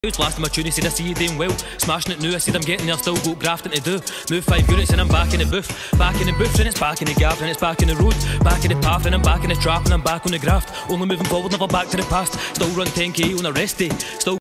Last time I tuned, he said I see you doing well. Smashing it now, I said I'm getting there, still got grafting to do. Move 5 units and I'm back in the booth. Back in the booth, and it's back in the gaff, and it's back in the road. Back in the path, and I'm back in the trap, and I'm back on the graft. Only moving forward, never back to the past. Still run 10k on a rest day. Still